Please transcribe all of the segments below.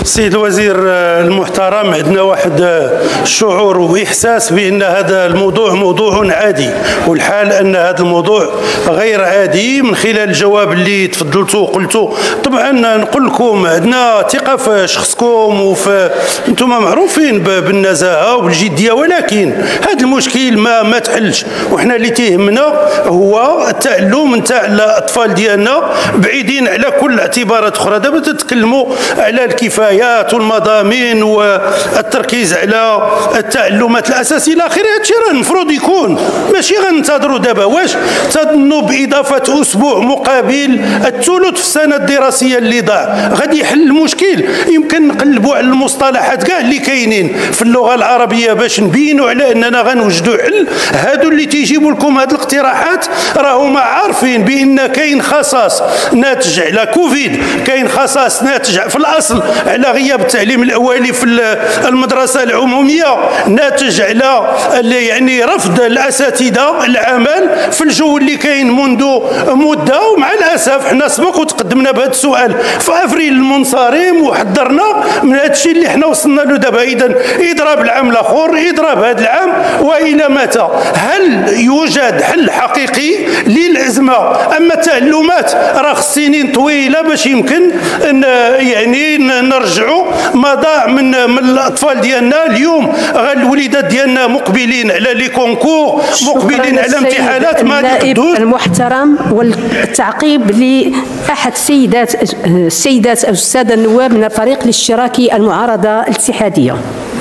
سيد الوزير المحترم، عندنا واحد الشعور واحساس بان هذا الموضوع موضوع عادي، والحال ان هذا الموضوع غير عادي. من خلال الجواب اللي تفضلتوا وقلتوا، طبعا نقول لكم عندنا ثقه في شخصكم وفي انتم معروفين بالنزاهه وبالجديه، ولكن هذا المشكل ما تحلش، وحنا اللي تيهمنا هو التعلم نتاع الاطفال ديالنا بعيدين على كل الاعتبارات اخرى. دابا تتكلموا على الكفايات والمضامين والتركيز على التعلمات الاساسيه الى اخره. هادشي راه المفروض يكون، ماشي غننتظروا دابا. واش تظنوا باضافه اسبوع مقابل الثلث في السنه الدراسيه اللي ضاع غادي يحل المشكل؟ يمكن نقلبوا على المصطلحات كاع اللي كاينين في اللغه العربيه باش نبينوا على اننا غنوجدوا حل. هادو اللي تيجيبوا لكم هاد الاقتراحات راهما عارفين بان كاين خصاص ناتج على كوفيد، كاين خصاص ناتج في الاصل على غياب التعليم الاولي في المدرسه العموميه، ناتج على يعني رفض الاساتذه العمل في الجو اللي كاين منذ مده. ومع الاسف حنا سبق وتقدمنا بهذا السؤال في افريل المنصرم وحذرنا من هذا الشيء اللي حنا وصلنا له دابا. اذا اضراب العام الاخر، اضراب هذا العام، والى متى؟ هل يوجد حل حقيقي للازمه؟ اما التعلمات راه سنين طويله باش يمكن يعني نرجعوا ما ضاع من الاطفال ديالنا. اليوم الوليدات ديالنا مقبلين على لي كونكور، مقبلين على امتحانات ما نقدوش. المحترم، والتعقيب لاحد السيدات او الساده النواب من الفريق الاشتراكي المعارضه الاتحاديه.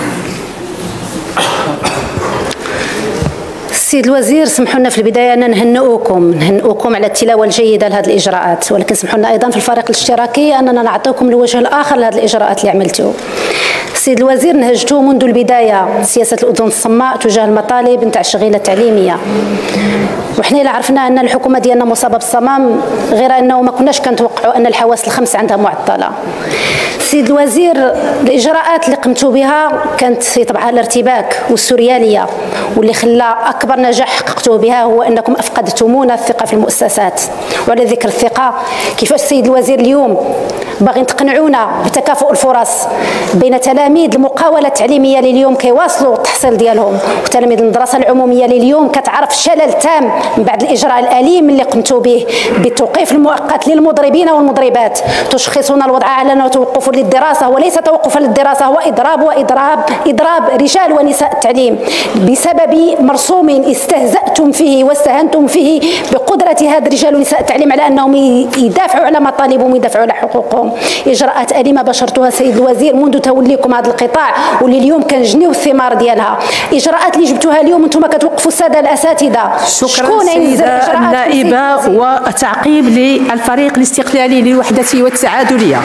سيد الوزير، سمحوا لنا في البدايه ان نهنئوكم على التلاوه الجيده لهذه الاجراءات، ولكن سمحوا لنا ايضا في الفريق الاشتراكي اننا نعطيكم الوجه الاخر لهذه الاجراءات اللي عملتوا. سيد الوزير، نهجتوا منذ البدايه سياسه الاذن الصماء تجاه المطالب نتاع الشغيله التعليميه، وحنا الا عرفنا ان الحكومه ديالنا مصابه بالصمام، غير انه ما كناش كنتوقعوا ان الحواس الخمس عندها معطله. سيد الوزير، الاجراءات اللي قمتوا بها كانت في طبعها الارتباك والسورياليه، واللي خلى اكبر نجاح حققتوه بها هو انكم افقدتمونا الثقه في المؤسسات. وعلى ذكر الثقه، كيفاش سيد الوزير اليوم باغي تقنعونا بتكافؤ الفرص بين تلاميذ المقاوله التعليميه اللي اليوم كيواصلوا التحصيل ديالهم وتلاميذ المدرسه العموميه اللي اليوم كتعرف شلل تام من بعد الاجراء الاليم اللي قمتوا به بالتوقيف المؤقت للمضربين والمضربات، تشخصون الوضع على انه توقف للدراسه وليس توقفا للدراسه، هو اضراب رجال ونساء التعليم بسبب مرسوم استهزأتم فيه واستهنتم فيه بقدره هذا الرجال ونساء التعليم على انهم يدافعوا على مطالبهم ويدافعوا على حقوقهم. اجراءات اليمه بشرتوها سيد الوزير منذ توليكم هذا القطاع، واللي اليوم كنجنيو الثمار ديالها. اجراءات اللي جبتوها اليوم انتم كتوقفوا الساده الاساتذه. شكرا سيده النائبه. وتعقيب للفريق الاستقلالي للوحده والتعادليه.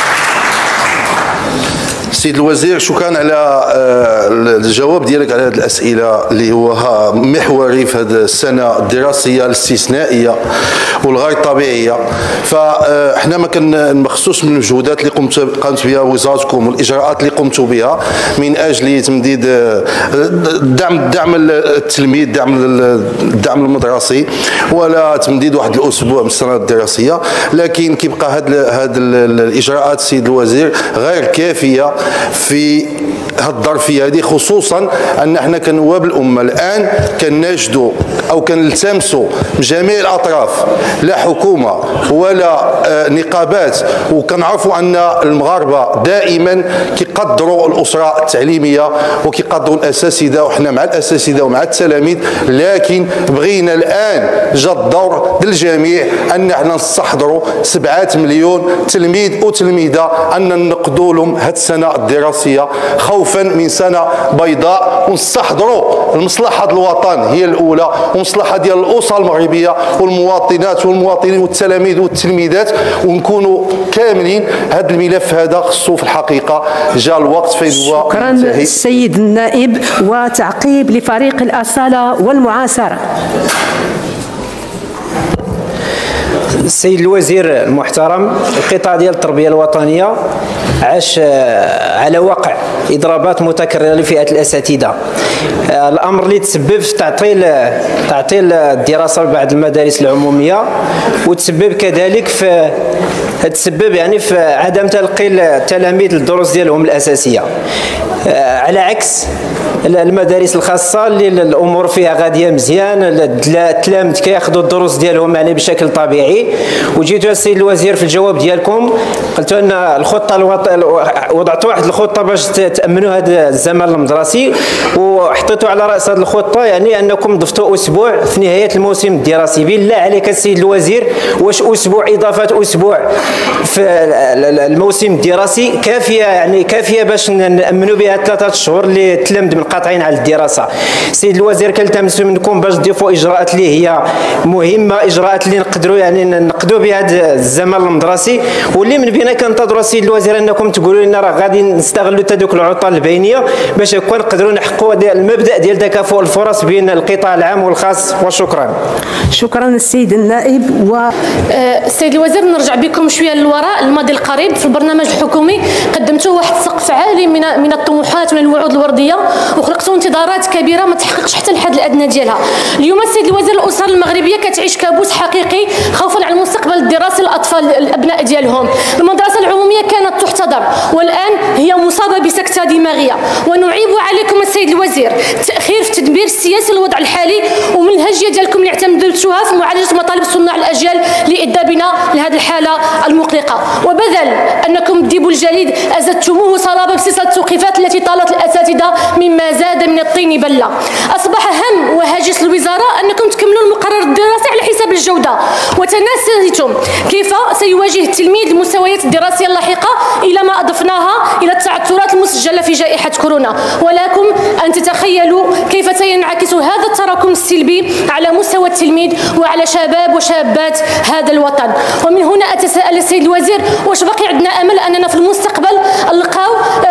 سيد الوزير، شكرا على الجواب ديالك على هذه الاسئله اللي هو محوري في هذه السنه الدراسيه الاستثنائيه والغير طبيعيه. فاحنا ما خصوش من المجهودات اللي قامت بها وزارتكم والاجراءات اللي قمتوا بها من اجل تمديد دعم التلميذ، الدعم المدرسي، ولا تمديد واحد الاسبوع من السنه الدراسيه، لكن كيبقى هذه الاجراءات سيد الوزير غير كافيه في هذه الظرفيه هذه، خصوصا ان احنا كنواب الامه الان كنجدوا او كنلتمسوا من جميع الاطراف، لا حكومه ولا نقابات، وكنعرفوا ان المغاربه دائما كيقدروا الاسره التعليميه وكيقدروا الاساتذه، وحنا مع الاساتذه ومع التلاميذ، لكن بغينا الان جا الدور ديال الجميع ان احنا نستحضروا 7 مليون تلميذ وتلميذه ان نقضوا لهم هذه السنه الدراسيه خوفا من سنه بيضاء، ونستحضروا المصلحه الوطن هي الاولى، ومصلحه ديال الاسره المغربيه والمواطنات والمواطنين والتلاميذ والتلميذات، ونكونوا كاملين. هذا الملف هذا خصو في الحقيقه جاء الوقت فين هو. شكرا السيد النائب. وتعقيب لفريق الاصاله والمعاصره. السيد الوزير المحترم، القطاع ديال التربيه الوطنيه عاش على وقع اضرابات متكرره لفئه الاساتذه، الامر اللي تسبب في تعطيل الدراسه بعض المدارس العموميه، وتسبب كذلك في تسبب يعني في عدم تلقي التلاميذ الدروس ديالهم الاساسيه، على عكس المدارس الخاصه اللي الامور فيها غاديه مزيان، التلاميذ كياخذوا الدروس ديالهم يعني بشكل طبيعي. وجيتوا السيد الوزير في الجواب ديالكم قلتوا ان الخطه وضعتوا واحد الخطه باش تامنوا هذا الزمن المدرسي، وحطيتوا على راس هذه الخطه يعني انكم ضفتوا اسبوع في نهايه الموسم الدراسي. بالله عليك السيد الوزير، واش اسبوع اضافه اسبوع في الموسم الدراسي كافيه؟ يعني كافيه باش نامنوا بها 3 شهور اللي التلاميذ منقطعين على الدراسه؟ السيد الوزير كنلتمس منكم باش تضيفوا اجراءات اللي هي مهمه، اجراءات اللي نقدروا يعني نقدوا بها هذا الزمن المدرسي، واللي من بينا كنتظروا السيد الوزير انكم تقولوا لنا راه غادي نستغلوا هذوك العطل البينيه باش هكا نقدروا نحققوا المبدا ديال تكافؤ الفرص بين القطاع العام والخاص. وشكرا. شكرا السيد النائب. السيد الوزير، نرجع بكم شويه للوراء الماضي القريب. في البرنامج الحكومي قدمتوا واحد السقف عالي من الطموحات ومن الوعود الورديه، وخلقتوا انتظارات كبيره ما تحققش حتى الحد الادنى ديالها. اليوم السيد الوزير، الاسر المغربيه كتعيش كابوس حقيقي خوفا على المستقبل الدراسي للاطفال الابناء ديالهم. المدرسه العموميه كانت تحتضر والان هي مصابه بسكته دماغيه، ونعيب عليكم السيد الوزير التاخير في التدبير السياسي للوضع الحالي والمنهجيه ديالكم اللي اعتمدتوها في معالجه مطالب صناع الاجيال لإذابنا لهذه الحالة المقلقة. وبدل أنكم تديبوا الجليد أزدتموه صلابة بسلسلة التوقيفات التي طالت الأساتذة مما زاد من الطين بلة. أصبح هم وهاجس الوزارة أنكم تكملوا المقرر الدراسي على حساب الجودة، وتناسيتم كيف سيواجه التلميذ المستويات الدراسية اللاحقة إلى ما أضفناها إلى التعثرات المسجلة في جائحة كورونا. ولكم أن تتخيلوا كيف سينعكس هذا التراكم السلبي على مستوى التلميذ وعلى شباب وشابات هذا الوطن. ومن هنا أتساءل السيد الوزير، واش باقي عندنا أمل أننا في المستقبل نلقاو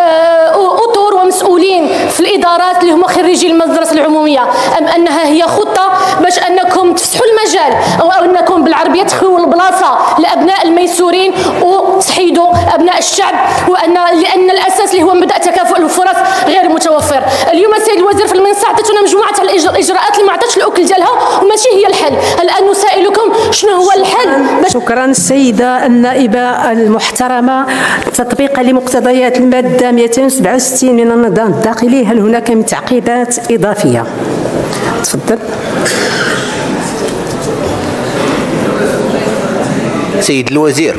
أطر ومسؤولين في الإدارات اللي هما خريجي المدرسة العمومية، أم أنها هي خطة باش أنكم تفسحوا المجال أو أنكم بالعربية تخلوا البلاصة لأبناء الميسورين وتحيدوا أبناء الشعب، لأن الأساس اللي هو مبدأ تكافؤ الفرص غير متوفر. اليوم السيد الوزير في المنصة عطيتونا مجموعة الإجراءات اللي ما عطاتش الأكل ديالها وماشي هي الحل. الآن نسائلكم شنو هو الحل؟ شكرا السيدة النائبة المحترمة. تطبيقا لمقتضيات المادة 267 من النظام الداخلي، هل هناك من تعقيبات إضافية؟ تفضل. سيد الوزير،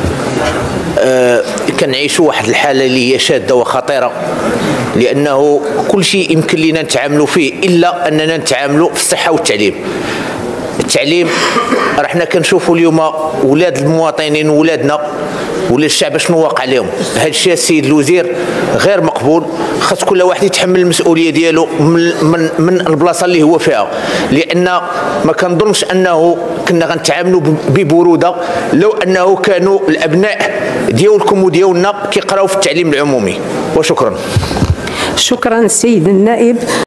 كنعيشوا واحد الحالة اللي هي شادة وخطيرة، لأنه كل شيء يمكن لنا نتعاملوا فيه إلا أننا نتعاملوا في الصحة والتعليم. التعليم راه حنا كنشوفوا اليوم ولاد المواطنين ولادنا ولا الشعب شنو واقع لهم. هذا الشيء السيد الوزير غير مقبول، خاص كل واحد يتحمل المسؤوليه ديالو من البلاصه اللي هو فيها، لان ما كنظنش انه كنا غنتعاملوا ببروده لو انه كانوا الابناء ديالكم وديالنا كيقراو في التعليم العمومي. وشكرا. شكرا السيد النائب.